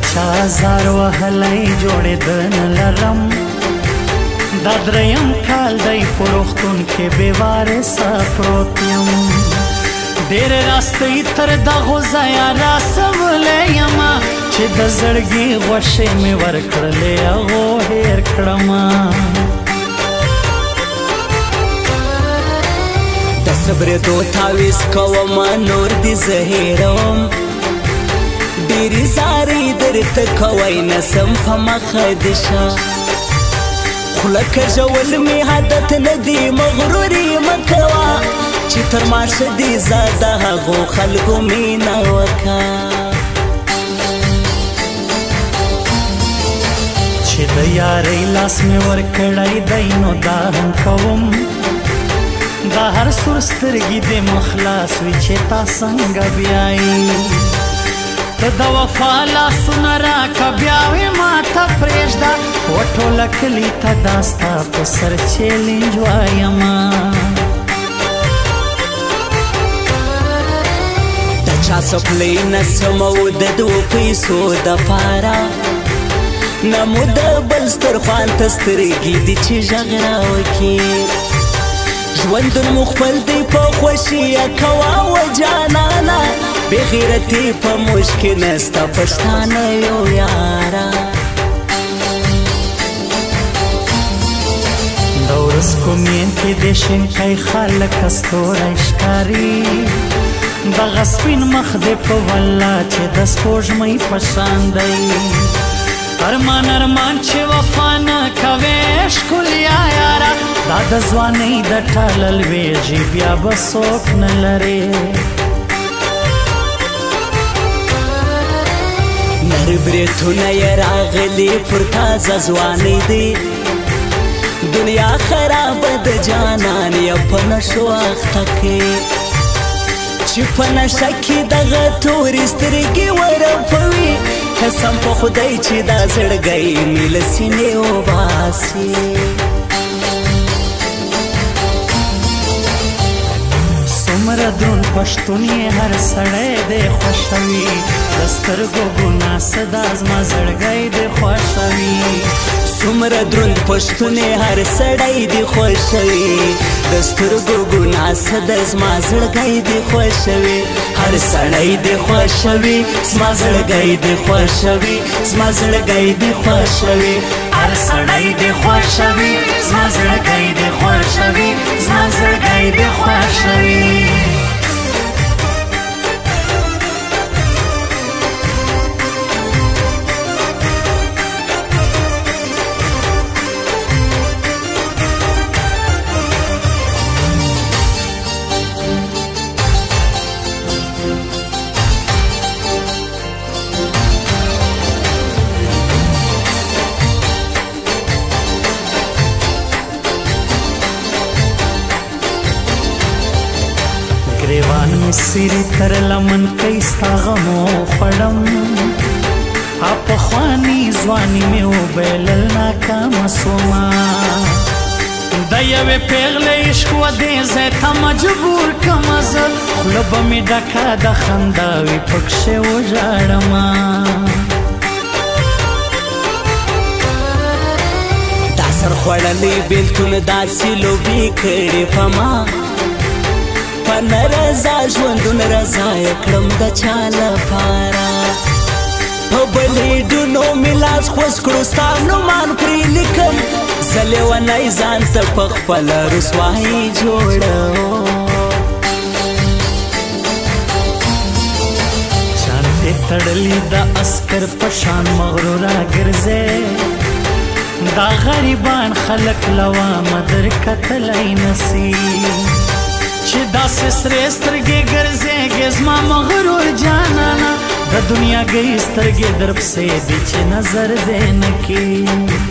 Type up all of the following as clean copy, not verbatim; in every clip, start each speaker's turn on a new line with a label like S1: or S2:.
S1: چا زار وهلی جوړېده نه لرم دا دریم کال دی په روغتون کې بې وارثه پروت یم ډېر راستۍ تر دغو ځایه راسولی یمه چې د زړګي غوښې مې ورکړلې هغو هېر کړمه
S2: د صبرېدو تعویض کومه نور دې زه هېروم ډېرې زارۍ درته کوی نسم په مخه دې شه خوله کږول مې عادت نه دي مغروري مه کوه چې تر ماشه دې زه د هغو خلکو مینه وکړه
S1: چې د یارۍ لاس مې ورکړی دی نو دا هم کوم دا هر سور سترګې دې مخلاص وي چې تا څنګه بیایي ته د وفا لاسونه راکه بیا وې ما ته پرېږده وټوله کلي ته دا ستا په سر چیلنج وایمه
S2: د چا څپلۍ نسم او د دوو پیسو دپاره نه مو د بل سترخوان ته سترګې دي چې غږ راوکړي ژوندون مو خپل دی په خوښي کوه و جانانه بې غیرتي په موږ کې نسته پښتانه یو یاره
S1: د ورځ کومین کې د شینکۍ خلک ستوری ښکاري دغه سپین مخ دی په والله چې د سپوږمۍ په شان دی ارمان ارمان چې وفا نه کوې ښکلیا یاره دا د ځوانۍ د ټاله لویږي بیا به څوک نه لرې
S2: نر بریتونه یې راغلي پر تازه ځوانۍ دی دنیا خرابه د جانان یې په نشو اخته کې چې په نشه کې دغه تورې سترګې ورپوي قسم په خدای چې دا زړګی مې له سینې وباسي
S1: څومره دروند پښتون یې هر سړی دی خوښوي د سترګو ګناه څه دا زما زړګی دی خوښوي
S2: څومره دروند پښتون یې هر سړی دی خوښوي د سترګو ګناه څه د زما زړګی دی خوښوي هر سړی دی خوښوي زما زړګی دی خوښوي زما زړګی دی خوښوي
S1: هر سړی دی خوښوي زما زړګی دی خوښوي زما زړګی دی خوښوي ګریوان مې سیرې تر لمن کوي ستا غمو خوړم پخواني ځواني مې وبایلل ناکامه سومه د یوې پیغلې عشق و دې ځای ته مجبور کمه زه خوله به مې ډکه د خندا وي پکښې وژاړمه
S2: دا سر خوړلی بېلتون داسې لوبې کړې په ما په نه رضا ژوندون رضا یې کړم د چا لپاره په بلیډونو مې لاس خوځ کړو ستا نومان پرې لیکم زه لیونی ځان ته په خپله رسوایي جوړوم
S1: شانتې تړلي د عسکر په شان مغروره ګرځې دا غریبان خلک لوامه در کتلی نسي چې داسې سرې سترګې ګرځېږې زما مغرور جانانه د دنیاګۍ سترګې در پسې دي چې نظر دې نه کي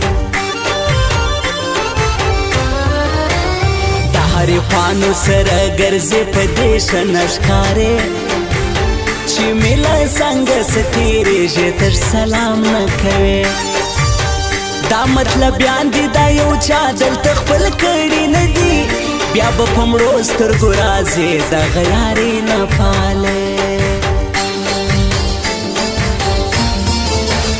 S2: د هرې پاڼو سره ګرځې په دې شنه ښکارې چې مې له څنګه څه تېرېږې تر سلام نه کوې دا مطلبیان دي دا یو چا دلته خپل کړي نه دي بیا به په مړو سترګو راځې دغه یارې نه پالې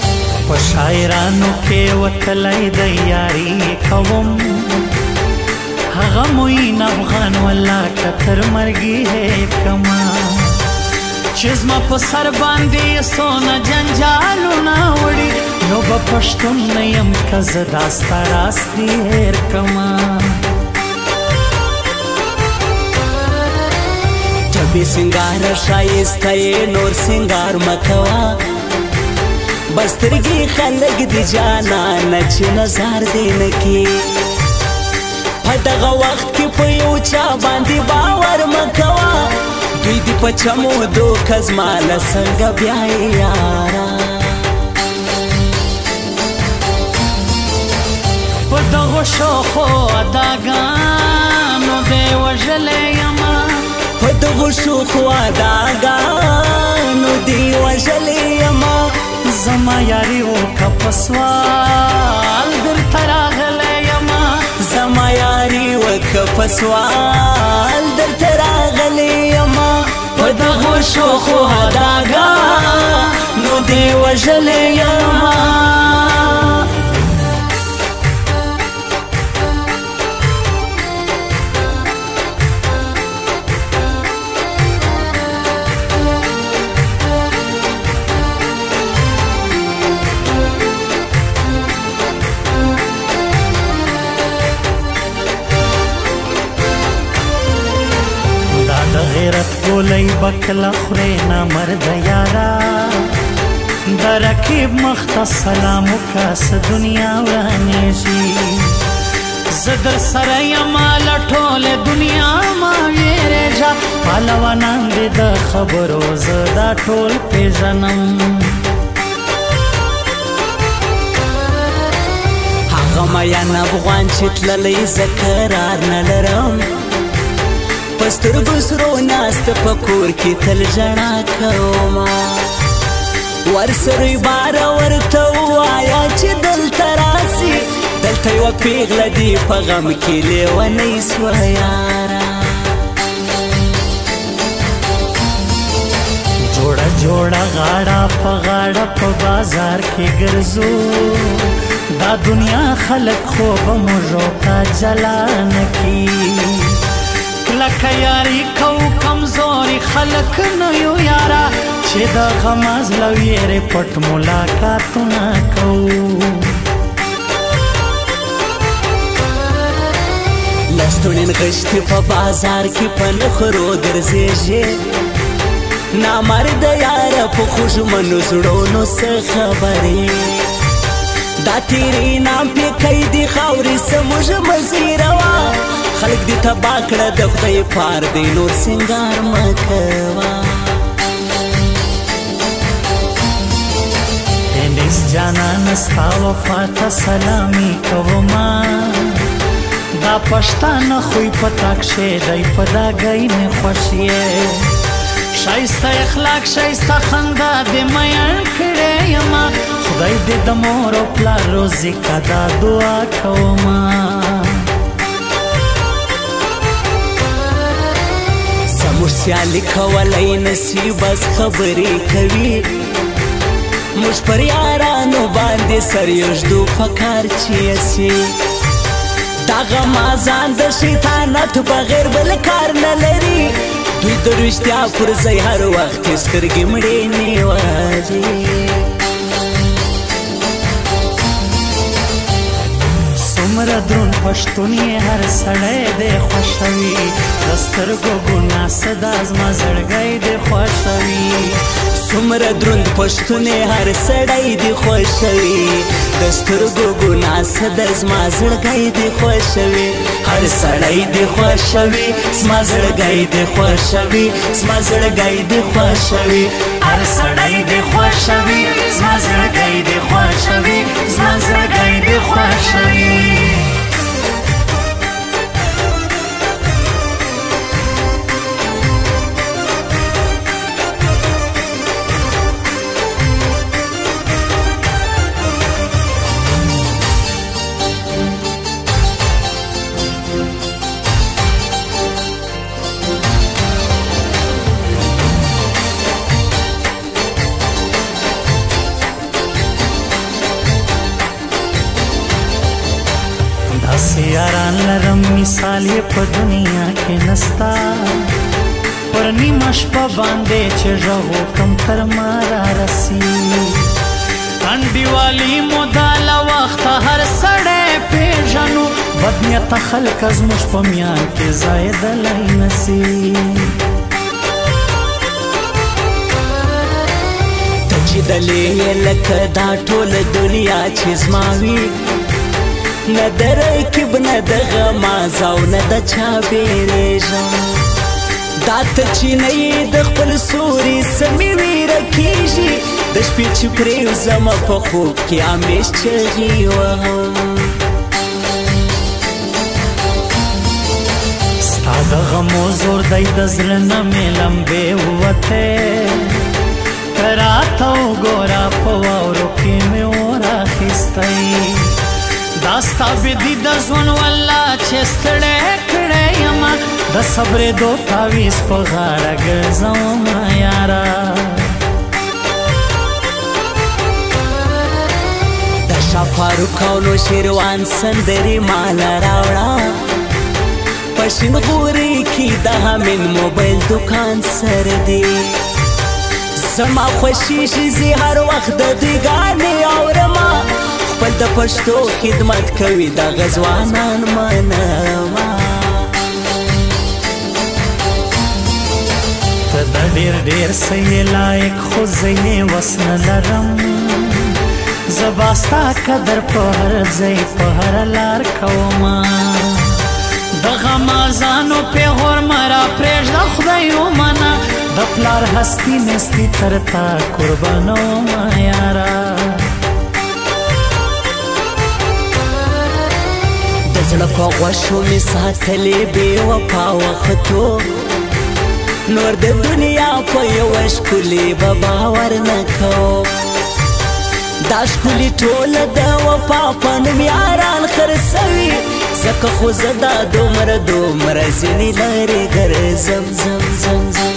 S1: په شاعرانو کې وتلی د یاري کوم هغه موین افغان والله که تر مرګي کما چې زما په سر باندې سونه جنجالونه وړي نو به پښتون نه یم که زه دا ستا راستي هېر کما
S2: بی سنگار شایسته نور سنگار مکوا بسترگی خلق دی جانان چی نظر دی نکی پا دغا وقت کی پا یو چا باندی باور مکوا دوی دی پا چمو دو کزمال سنگ بیای یارا
S1: پا دغا شوخو اداگانو دی وجلی یما
S2: په دغو شوخو اداګانو دی وژلی یما
S1: زما یاري وکه په سوال درته راغلی یما
S2: زما یاري وکه په سوال درته راغلی یما په دغو شوخو اداګانو دی وژلی یما
S1: غیرت گولی بکل خوری نامرد یارا دا رکیب مخت سلامو کاس دنیا ورانیجی زدر سریم لطول دنیا ما ویره جا پالوانان دی دا خبرو زدا طول پیجنم
S2: هغه میان افغان چې تللی زه قرار نه لرم پسترګو سرو ناست په کور کې تل ژړا کومه ورسره بار ورته ووایه چې دلته راسي دلته یوه پیغله دي په غم کې لیونۍ سوه یاره
S1: جوړه جوړه غاړه په غاړه په بازار کې ګرځو دا دنیا خلق خو به موږ ته جلا نه کی لکه یاری کو کمزوري خلق نه یو یارا چې د غم از له ویرې پټ ملاقاتونه کوو
S2: لستوڼین غشتې په بازار کې په نخرو ګرځېږي نامرده یاره په خوږمنو زړونو څه خبرې دا تیرې نام پې قیدي خاورې څه موږ مزیروا خلق دی تبا کړه د خدای پار دی نور سنگار مکوا
S1: انیس جانان ستا وفات سلامی کوما دا پښتان خوی پتاک شه دی پدا گئی نه خوشیه شایسته اخلاق شایسته خندا دې مېن کړې یما خدای دې د مور او پلار روزي کدا دعا کوما
S2: موږ سیالي کولی نسی بس خبرې کوي موږ پر یارانو باندې سر یږدو په کار چې یسي دغه مازان د شیطانت بغیر بل کار نه لري دوی د رښتیا پر ځای هر وخت سترګې مړې نیولې
S1: څومره دروند پښتون یې هر سړی دی خوښوي د سترګو ګناه صدا زما زړګی دی خوښوي
S2: څومره دروند پښتون یې هر سړی دی خوښوي د سترګو ګناه صدا زما زړګی دی خوښوي هر سړی دی خوښوي زما زړګی دی خوښوي زما زړګی دی خوښوي
S1: هر سړی دی خوښوي زما زړګی دی خوښوي زما زړګی دی خوښوي مثال یې په دنیا کې نستا پر نیمه شپه باندې چې غږ وکړم تر ما رارسي انډیوالي مو دا له وخته هر سړی پېژنو بدنیته خلک زموږ په میان کې ځایېدلی نسي
S2: ته چې دلې یې لکه دا ټوله دنیا چې زما وي نه د رکیب نه د غماز او نه د چا بیریږم دا ته چې نه یې د خپل سوري څه مې ویره کېږي د شپې چې پرېوځمه په خوب کې همیش چغې وهم
S1: ستا د غمو زور دی د زړه نه مې لمبې ووتې ته راته وګوره په واورو کې مې اور اخیستی دا ستا بدي د ژوند والله چې ستړی کړی یمه د صبرېدو تعویز په غاړه ګرځومه یاره
S2: د شاه فاروق او نوشیروان سندرې ماله راوړه په شین غوري کې د حمید موبایل دکان سره دی زما خوښېږي زه هر وخت د دوی ګانې اورمه خپل د پښتو خدمت کوي دغه ځوانان منمه
S1: ته د ډېر ډېر څه یې لایق خو زه یې وس نه لرم زه به ستا قدر په هر ځای په هره لار کومه د غمازانو پیغور مه راپرېږده خدای ومنه د پلار هستي نستي تر تا قربانومه یاره
S2: د زړه په غوښو مې ساتلې بې وفا وختو نور د دنیا په یوه ښکلې به باور نه کوم دا ښکلي ټوله د وفا په نوم یاران خرڅوي ځکه خو زه دا دومره ځینې لرې ګرځم زم زم زم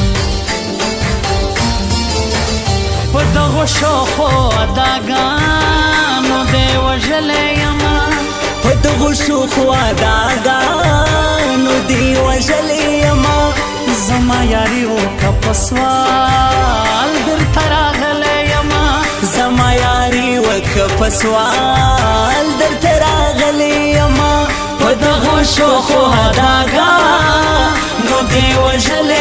S1: په دغو شوخو اداګانو دې وژلی یمه
S2: په دغو شوخو اداګانو دې وژلی یمه
S1: زما یاري وکه په سوال دلته راغلی یمه
S2: زما یاري وکه په سوال درته راغلی یمه په دغو شوخو اداګانو دې وژلی